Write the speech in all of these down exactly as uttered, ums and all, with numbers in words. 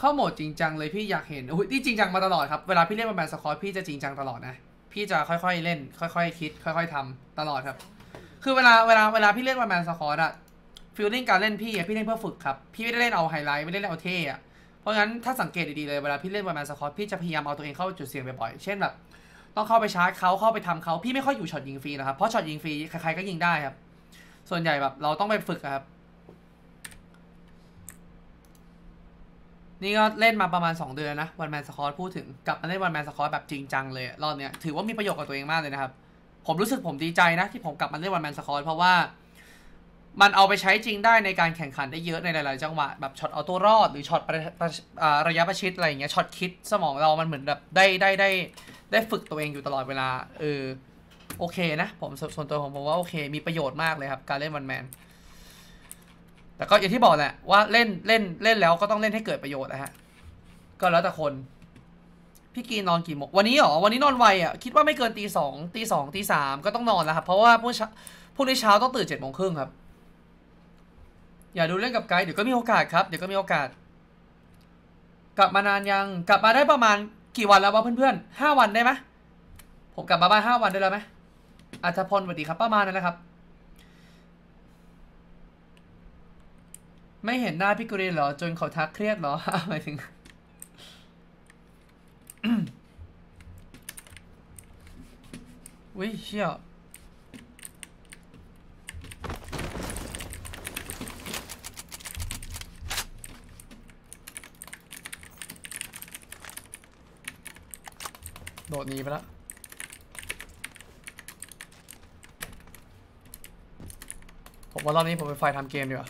เข้าโหมดจริงจังเลยพี่อยากเห็นอุ้ยที่จริงจังมาตลอดครับเวลาพี่เล่นวันแมนสควอตพี่จะจริงจังตลอดนะพี่จะค่อยๆเล่นค่อยๆคิดค่อยๆทำตลอดครับคือเวลาเวลาเวลาพี่เล่นวันแมนสควอตอะฟีลลิ่งการเล่นพี่อะพี่เล่นเพื่อฝึกครับพี่ไม่ได้เล่นเอาไฮไลท์ไม่ได้เล่นเอาเท่อะเพราะงั้นถ้าสังเกตดีๆเลยเวลาพี่เล่นวันแมนสควอตพี่จะพยายามเอาตัวเองเข้าจุดเสี่ยงบ่อยๆเช่นแบบต้องเข้าไปชาร์จเขาเข้าไปทำเขาพี่ไม่ค่อยอยู่ช็อตยิงฟรีนะครับเพราะช็อตยิงฟรีใครๆก็ยิงได้ครับส่วนใหญ่แบบเราต้องไปฝึกครับนี่ก็เล่นมาประมาณสองเดือนนะวันแมนสควอตพูดถึงกลับมาเล่นวันแมนสควอตแบบจริงจังเลยรอบเนี้ยถือว่ามีประโยชน์กับตัวเองมากเลยนะครับผมรู้สึกผมดีใจนะที่ผมกลับมาเล่นวันแมนสควอตเพราะว่ามันเอาไปใช้จริงได้ในการแข่งขันได้เยอะในหลายๆจังหวะแบบช็อตเอาตัวรอดหรือช็อตระยะประชิดอะไรอย่างเงี้ยช็อตคิดสมองเรามันเหมือนแบบได้ได้ได้ได้ฝึกตัวเองอยู่ตลอดเวลาเออโอเคนะผมส่วนตัวผมผมว่าโอเคมีประโยชน์มากเลยครับการเล่นวันแมนแต่ก็อย่างที่บอกแหละว่าเล่นเล่นเล่นแล้วก็ต้องเล่นให้เกิดประโยชน์นะฮะก็แล้วแต่คนพี่กีนอนกี่โมงวันนี้หรอวันนี้นอนไวอ่ะคิดว่าไม่เกินตีสองตีสองตีสามก็ต้องนอนแล้วครับเพราะว่าพรุ่งพรุ่งนี้เช้าต้องตื่นเจ็ดโมงครึ่งครับอย่าดูเล่นกับไกด์เดี๋ยวก็มีโอกาสครับเดี๋ยวก็มีโอกาสกลับมานานยังกลับมาได้ประมาณกี่วันแล้ววะเพื่อนๆห้าวันได้ไหมผมกลับมาบ้านห้าวันได้แล้วไหมอาจจะพลสวัสดีครับประมาณนั้นนะครับไม่เห็นหน้าพี่กุเรนเหรอจนเขาทักเครียดเหรอหมายถึงวิเชี่ยโดดหนีไปแล้วผมว่ารอบนี้ผมเป็นไฟทำเกมดีกว่า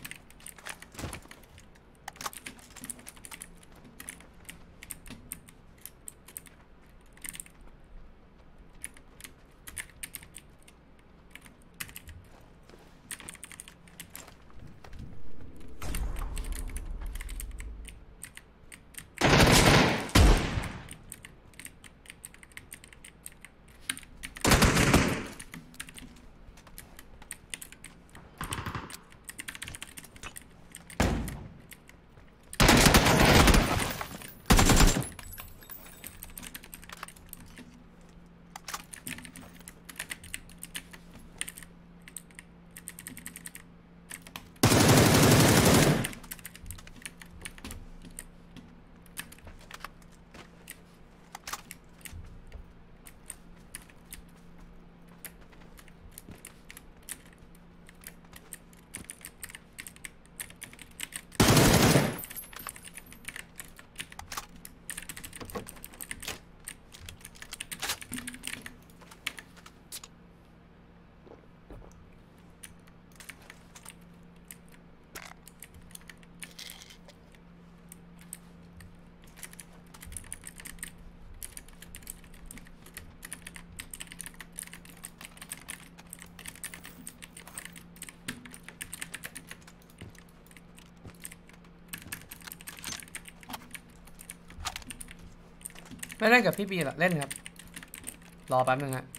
ไม่เล่นกับพี่บีหรอเล่นครับรอแป๊บนึงฮะ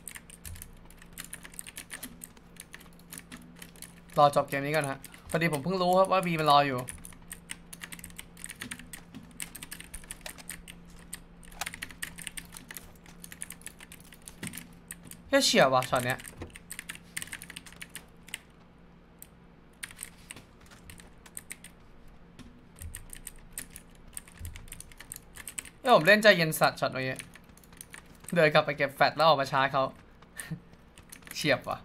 รอจบเกมนี้กันฮะพอดีผมเพิ่งรู้ครับว่าบีมันรออยู่แค่เฉียบว่ะช็อตเนี้ยเอ้ยผมเล่นใจเย็นสัตว์ช็อตเมื่อกี้เดินกลับไปเก็บแฟตแล้วออกมาชาร์จเขาเฉียบว่ะ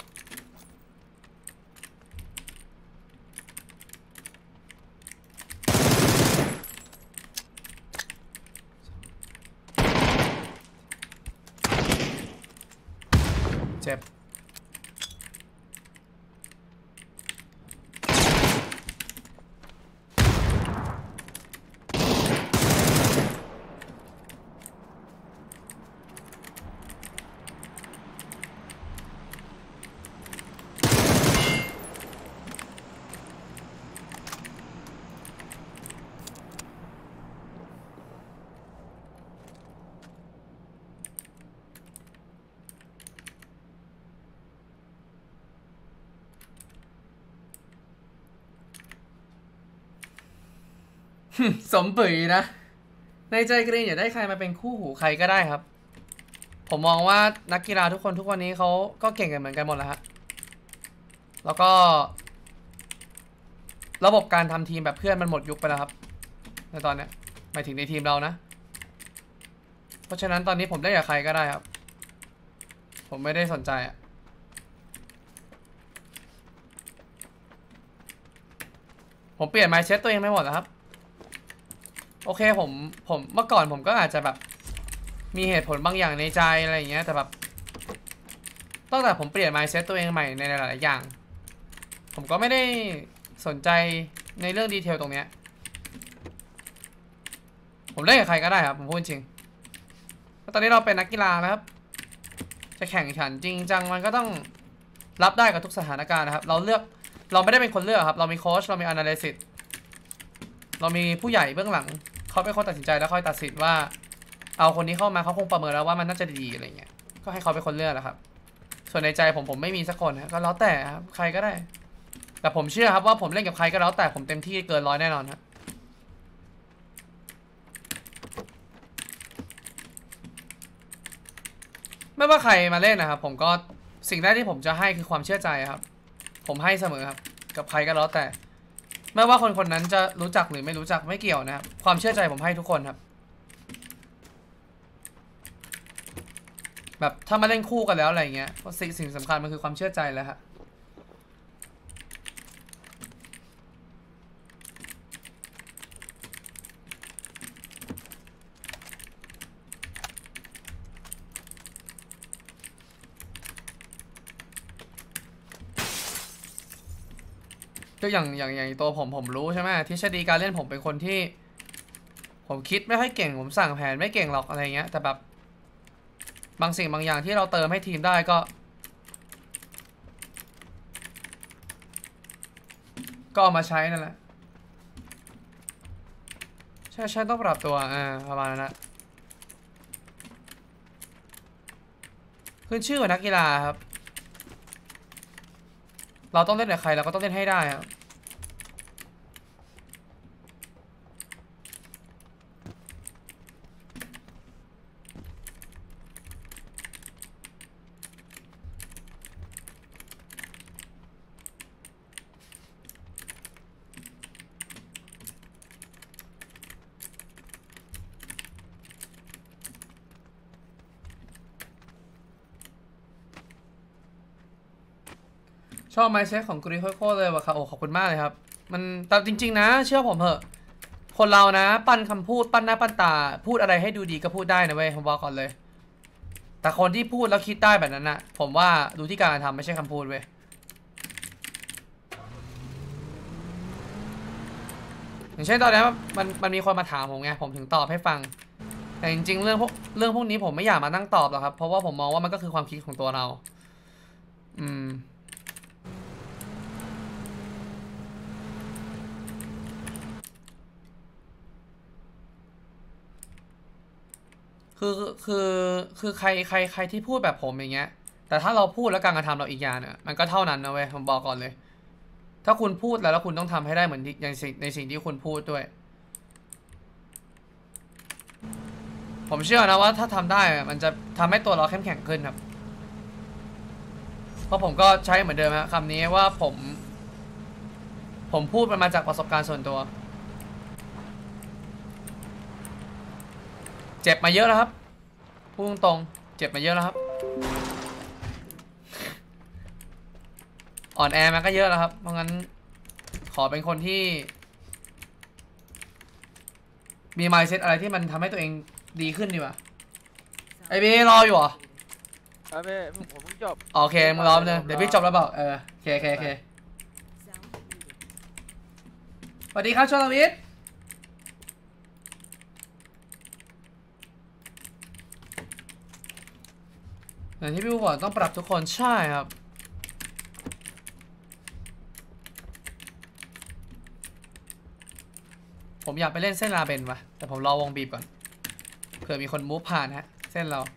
เจ็บสมปุ๋ยนะในใจกรีนอยากได้ใครมาเป็นคู่หูใครก็ได้ครับผมมองว่านักกีฬาทุกคนทุกวันนี้เขาก็เก่งกันเหมือนกันหมดแล้วฮะแล้วก็ระบบการทำทีมแบบเพื่อนมันหมดยุคไปแล้วครับในตอนเนี้ยหมายถึงในทีมเรานะเพราะฉะนั้นตอนนี้ผมได้กับใครก็ได้ครับผมไม่ได้สนใจอะผมเปลี่ยน mindset ตัวเองไม่หมดแล้วครับโอเคผมผมเมื่อก่อนผมก็อาจจะแบบมีเหตุผลบางอย่างในใจอะไรอย่างเงี้ยแต่แบบตั้งแต่ผมเปลี่ยน mindset ตัวเองใหม่ในหลายๆอย่างผมก็ไม่ได้สนใจในเรื่องดีเทลตรงเนี้ยผมเล่นกับใครก็ได้ครับผมพูดจริงตอนนี้เราเป็นนักกีฬานะครับจะแข่งขันจริงจังมันก็ต้องรับได้กับทุกสถานการณ์นะครับเราเลือกเราไม่ได้เป็นคนเลือกครับเรามีโค้ชเรามี analysis เรามีผู้ใหญ่เบื้องหลังเขาเป็นคนตัดสินใจแล้วคอยตัดสินว่าเอาคนนี้เข้ามาเขาคงประเมินแล้วว่ามันน่าจะดีอะไรเงี้ยก็ให้เขาเป็นคนเลือกแหละครับส่วนในใจผมผมไม่มีสักคนนะก็แล้วแต่ครับใครก็ได้แต่ผมเชื่อครับว่าผมเล่นกับใครก็แล้วแต่ผมเต็มที่เกินร้อยแน่นอนครับไม่ว่าใครมาเล่นนะครับผมก็สิ่งแรกที่ผมจะให้คือความเชื่อใจครับผมให้เสมอครับกับใครก็แล้วแต่ไม่ว่าคนคนนั้นจะรู้จักหรือไม่รู้จักไม่เกี่ยวนะครับความเชื่อใจผมให้ทุกคนครับแบบถ้ามาเล่นคู่กันแล้วอะไรเงี้ยสิ่งสิ่งสำคัญมันคือความเชื่อใจแล้วฮะก็อย่างอย่างอย่างตัวผมผมรู้ใช่ไหมทฤษฎีการเล่นผมเป็นคนที่ผมคิดไม่ค่อยเก่งผมสั่งแผนไม่เก่งหรอกอะไรเงี้ยแต่แบบบางสิ่งบางอย่างที่เราเติมให้ทีมได้ก็ก็เอามาใช้นั่นแหละใช่ใช่ต้องปรับตัวอ่าประมาณนั้นนะขึ้นชื่อของนักกีฬาครับเราต้องเล่นกับใครเราก็ต้องเล่นให้ได้ครับชอบไมซ์เซ็ตของกรีโคโค่เลยว่ะครับโอ้ขอบคุณมากเลยครับมันแต่จริงๆนะเชื่อผมเถอะคนเรานะปั้นคำพูดปั้นหน้าปั้นตาพูดอะไรให้ดูดีก็พูดได้นะเว้ยผมบอกก่อนเลยแต่คนที่พูดแล้วคิดได้แบบนั้นนะผมว่าดูที่การทำไม่ใช่คำพูดเว้ยอย่างเช่นตอนนี้มันมันมีคนมาถามผมไงผมถึงตอบให้ฟังแต่จริงๆเรื่องพวกเรื่องพวกนี้ผมไม่อยากมานั่งตอบหรอกครับเพราะว่าผมมองว่ามันก็คือความคิดของตัวเราอืมคือคือคือใครใครใครที่พูดแบบผมอย่างเงี้ยแต่ถ้าเราพูดแล้วการกระทำเราอีกอย่างเนี่ยมันก็เท่านั้นนะเว้ยผมบอกก่อนเลยถ้าคุณพูดแล้วแล้วคุณต้องทำให้ได้เหมือนอย่างสิ่งในสิ่งที่คุณพูดด้วยผมเชื่อนะว่าถ้าทำได้มันจะทำให้ตัวเราเข้มแข็งขึ้นครับเพราะผมก็ใช้เหมือนเดิมฮะคำนี้ว่าผมผมพูดมันมาจากประสบการณ์ส่วนตัวเจ็บมาเยอะแล้วครับพูดตรงๆเจ็บมาเยอะแล้วครับอ่อนแอมันก็เยอะแล้วครับเพราะงั้นขอเป็นคนที่มี mindset อะไรที่มันทำให้ตัวเองดีขึ้นดีกว่าไอบีรออยู่เหรอไอ้เม่ผมเพิ่งจบโอเคมึงรอเลยเดี๋ยวพี่จบแล้วบอกเออโอเคโอเคโอเคสวัสดีครับชลวิทย์อย่างที่พี่บอกต้องปรับทุกคนใช่ครับผมอยากไปเล่นเส้นลาเบนว่ะแต่ผมรอวงบีบก่อนเผื่อมีคนมูฟผ่านฮะเส้นเรา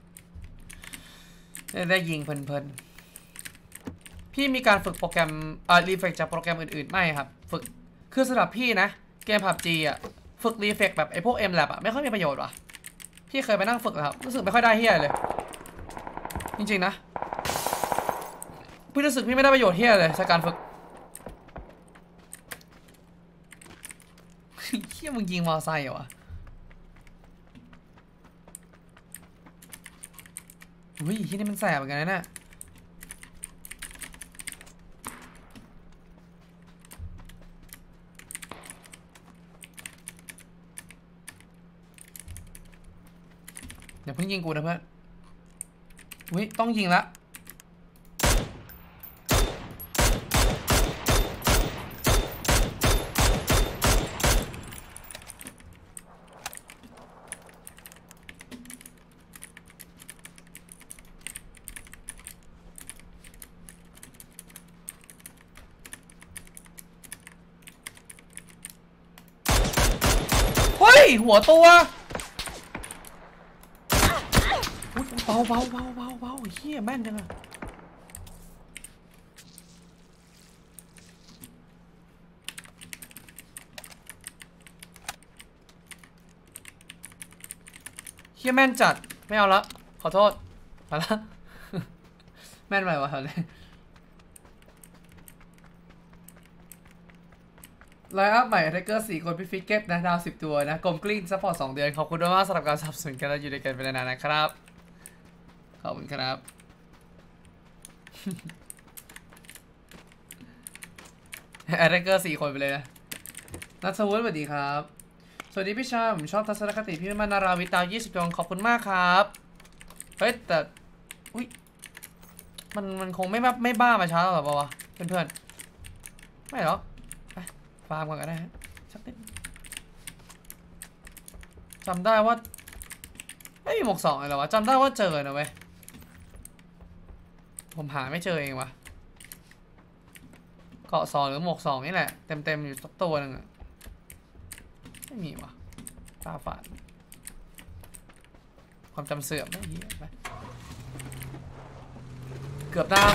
ได้ยิงเพลินๆพี่มีการฝึกโปรแกรมอ่ารีเฟกจากโปรแกรมอื่นๆไม่ครับฝึกคือสำหรับพี่นะเกม พับจี อ่ะฝึกรีเฟกแบบไอ้พวก M Lab อะไม่ค่อยมีประโยชน์ว่ะพี่เคยไปนั่งฝึกครับรู้สึกไม่ค่อยได้เฮียเลยจริงๆนะพี่รู้สึกพี่ไม่ได้ประโยชน์เฮียเลยจากการฝึกเฮียมึงยิงมอไซค์เหรอวะอุ้ยที่นี่มันแสบเหมือนกันนะเนี่ยเดี๋ยวเพิ่งยิงกูนะเพื่อนอุ้ยต้องยิงละเฮ้ยหัวตัวเบาเบาเบาเบาเบาเฮียแม่นจังอะเฮียแม่นจัดไม่เอาละขอโทษมาละ แม่นไปวะเลยไลน์อัพใหม่ไทเกอร์สี่คนพี่ฟิกเก็ตนะดาวสิบตัวนะกลมกลิ้งซัพพอร์ตสองเดือนขอบคุณมากสำหรับการสนับสนุนกันและอยู่ด้วยกันเป็นนานๆนะครับขอบคุณครับไทเกอร์สี่คนไปเลยนะนัทวุฒิสวัสดีครับสวัสดีพี่ชายผมชอบทัศนคติพี่มานาราวิตดาวยี่สิบดวงขอบคุณมากครับเฮ้ยแต่อุ้ยมันมันคงไม่แบบไม่บ้ามาช้าหรอกเปล่าวะเพื่อนๆไม่หรอกไปฟาร์มก่อนก็ได้ฮะสักนิดจำได้ว่าไม่มีหมวกสองเลยเหรอวะจำได้ว่าเจอนะเว้ยผมหาไม่เจอเองวะเกาะสองหรือหมวกสองนี่แหละเต็มเต็มอยู่สักตัวหนึ่งอะไม่มีวะตาฝาดความจำเสื่อมไม่เหี้ยไปเกือบได้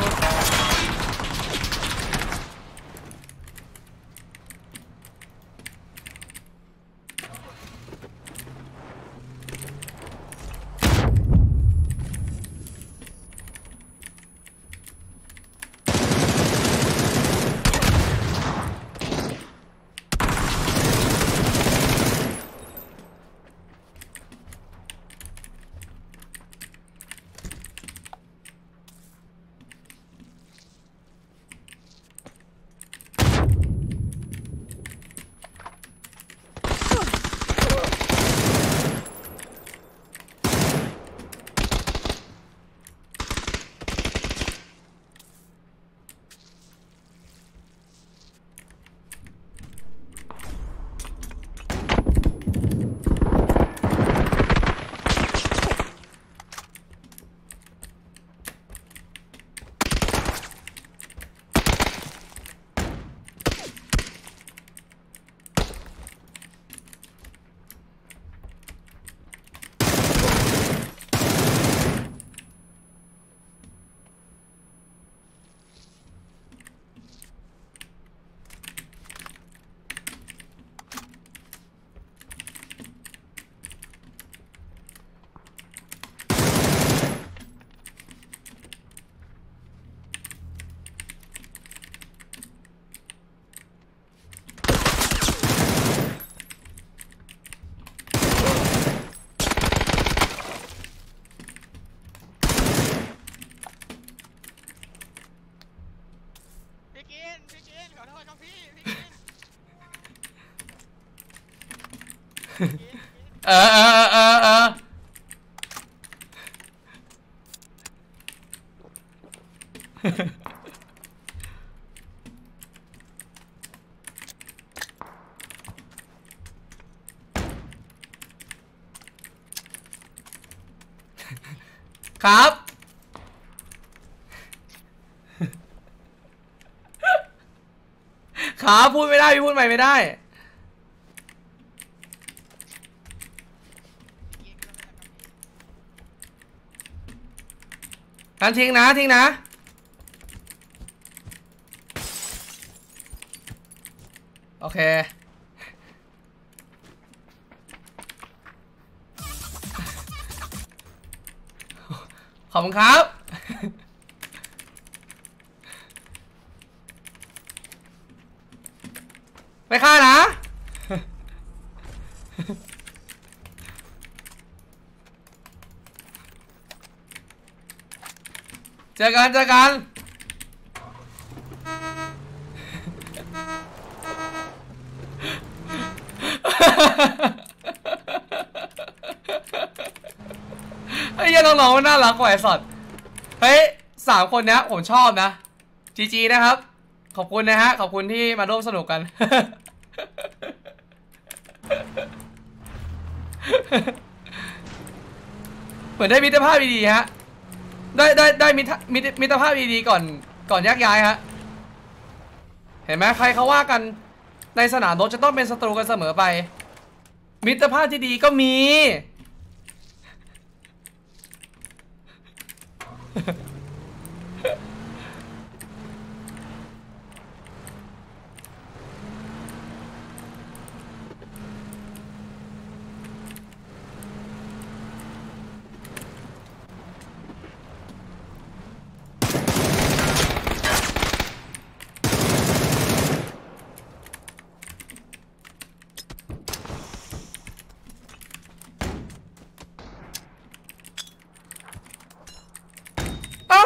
เออเออเออเออครับครับพูดไม่ได้พี่พูดใหม่ไม่ได้การทิ้งนะทิ้งนะโอเคอบคุณครับไม่ฆ่านะเจอกันเจอกันไอ้เหี้ยน้องๆมันน่ารักกว่าไอ้สัตว์เฮ้ยสามคนเนี้ยผมชอบนะจีจีนะครับขอบคุณนะฮะขอบคุณที่มาร่วมสนุกกันเหมือนได้มิตรภาพดีๆฮะได้ได้ได้มิตรมิตรมิตรภาพดีๆก่อนก่อนแยกย้ายฮะเห็นไหมใครเขาว่ากันในสนามรบจะต้องเป็นศัตรูกันเสมอไปมิตรภาพที่ดีก็มีอ่ะ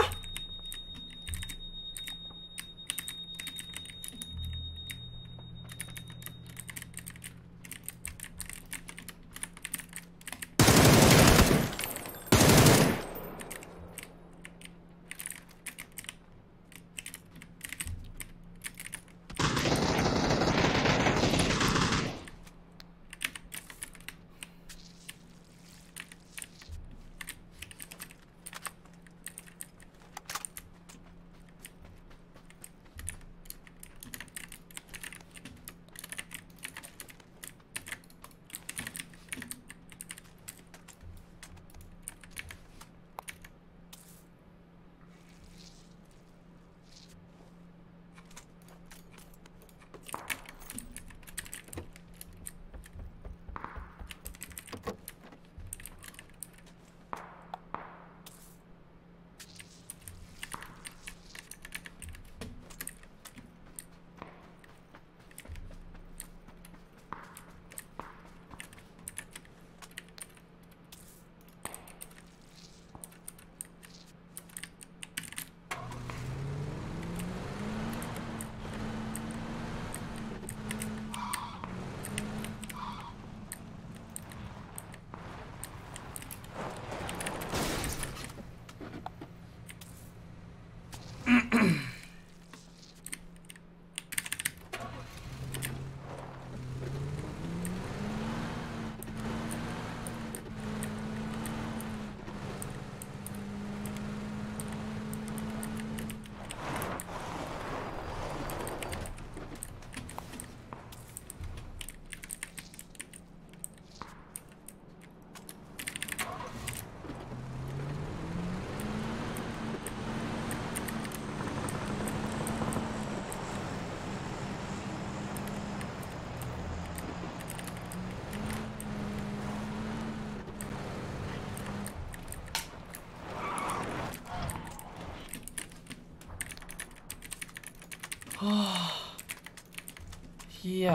เฮีย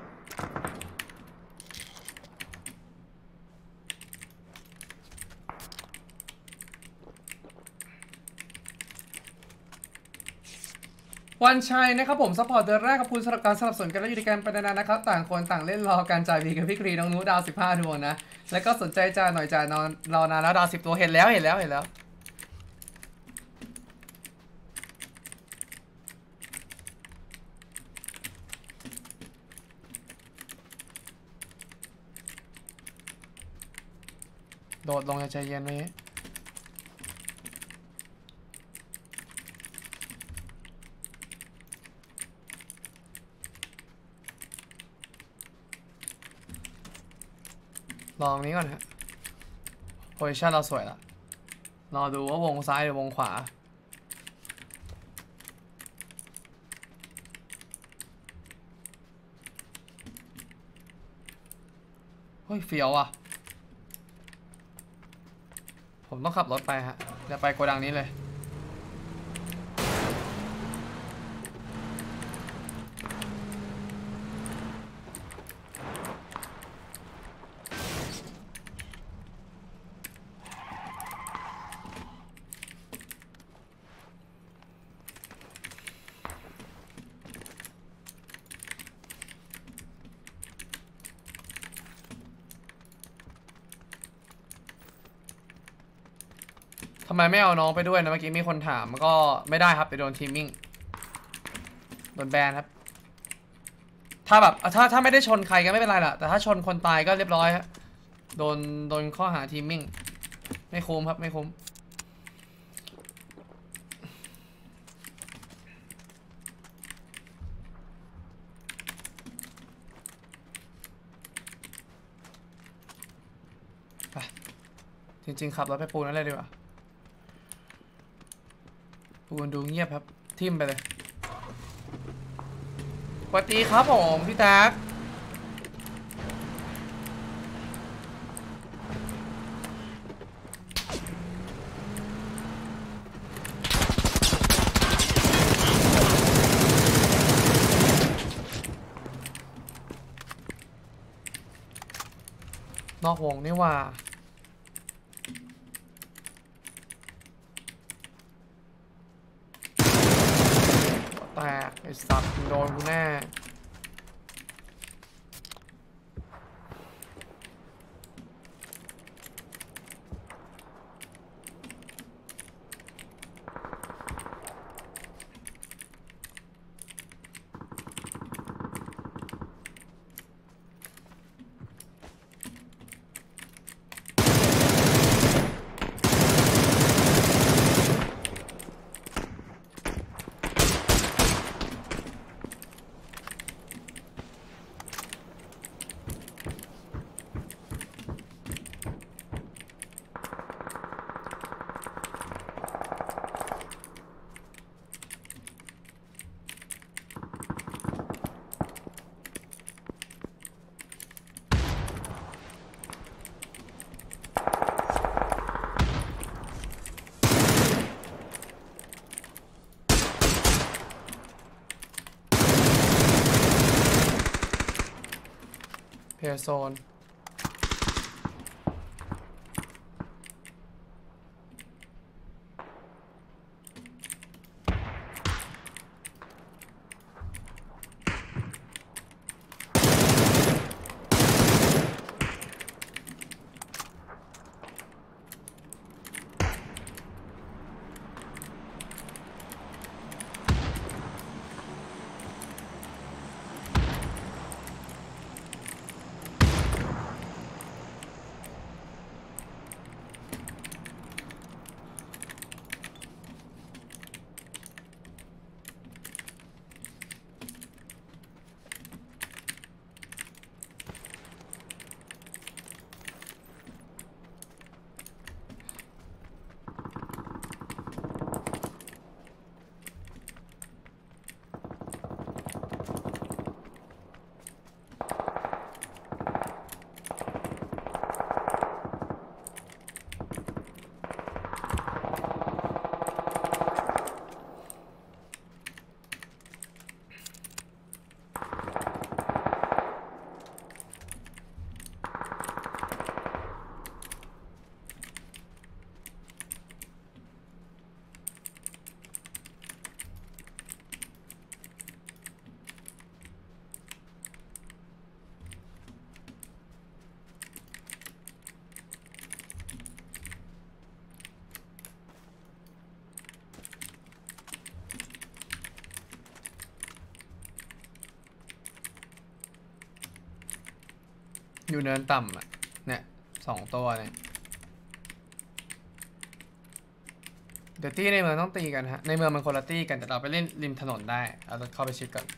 วันชัยนะครับผมซัพพอร์ตเดือนแรกขอบคุณสำหรับการสนับสนุนกันและอยู่ในการไปนานๆนะครับต่างคนต่างเล่นรอการจ่ายบีกับพี่กรีน้องนูดาวสิบห้าดวงนะแล้วก็สนใจจ่ายหน่อยจ่ายนอนรอนานแล้วดาวสิบตัวเห็นแล้วเห็นแล้วเห็นแล้วโดดลงใจเย็นไหมลองนี้ก่อนฮะโพซิชั่นเราสวยละรอดูว่าวงซ้ายหรือวงขวาเฮ้ยเฟี้ยวอ่ะผมต้องขับรถไปฮะจะไปโกดังนี้เลยทำไมไม่เอาน้องไปด้วยนะเมื่อกี้มีคนถามก็ไม่ได้ครับไปโดนทีมมิ่งโดนแบนครับถ้าแบบถ้าถ้าไม่ได้ชนใครก็ไม่เป็นไรล่ะแต่ถ้าชนคนตายก็เรียบร้อยฮะโดนโดนข้อหาทีมมิ่งไม่คุ้มครับไม่คุ้มไปจริงๆขับรถไปปูนั่นเลยดีกว่าปูนดูเงียบครับทิมไปเลยสวัสดีครับผมพี่แท็กนอกวงนี่ว่าแตกไอ้สัตว์โดนกูแน่เพลโซนอยู่เนินต่ำอ่ะเนี่ยสองตัวเนี่ยเดี๋ยวตี้ในเมืองต้องตีกันฮะในเมืองมันคนละตี้กันแต่เราไปเล่นริมถนนได้เอารถเข้าไปชิดก่อน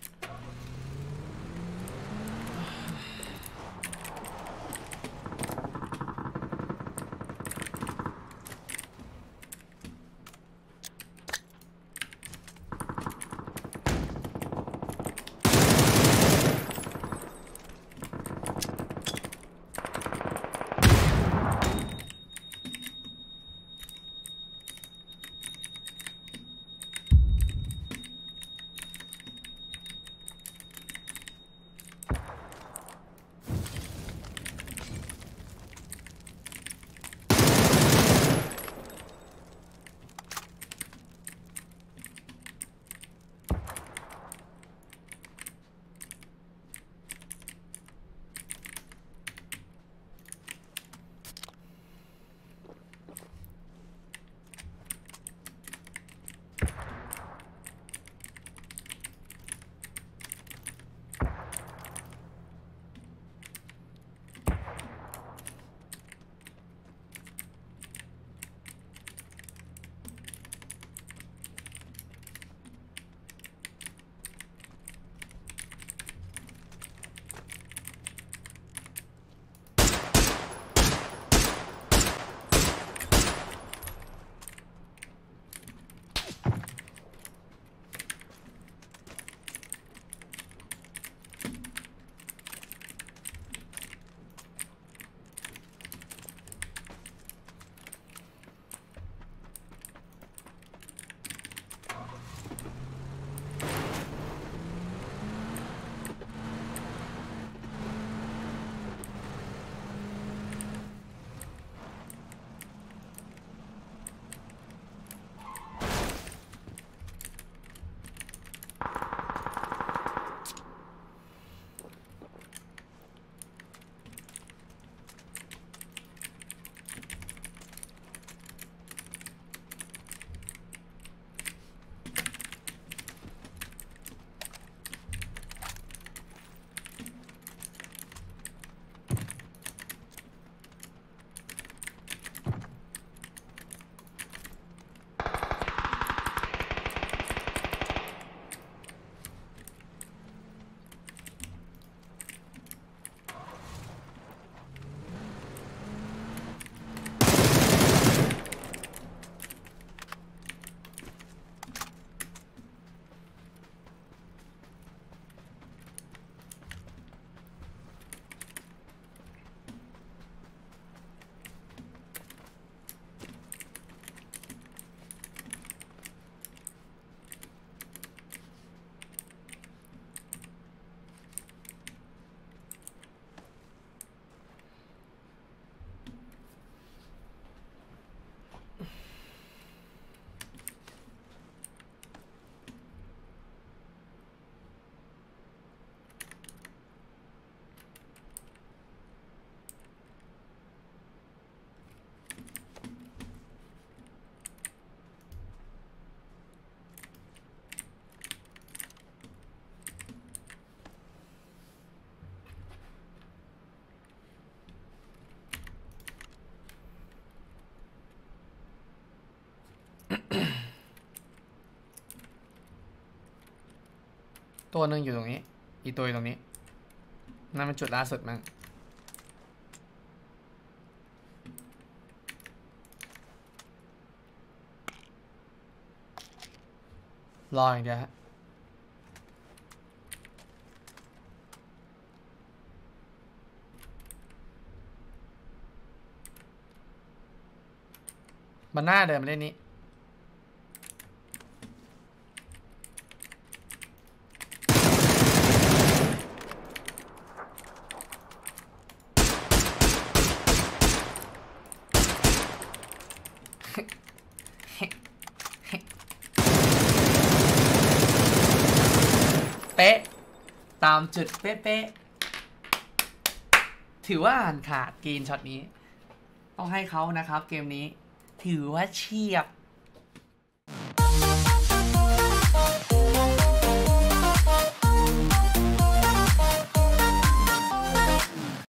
ตัวหนึ่งอยู่ตรงนี้อีกตัวอยู่ตรงนี้นั่นเป็นจุดล่าสุดมั้งรออย่างเดียวฮะมันหน้าเดินมาเล่นนี้เป๊ะตามจุดเป๊ะๆถือว่าอ่านขาดกรีนช็อตนี้ต้องให้เขานะครับเกมนี้ถือว่าเฉียบ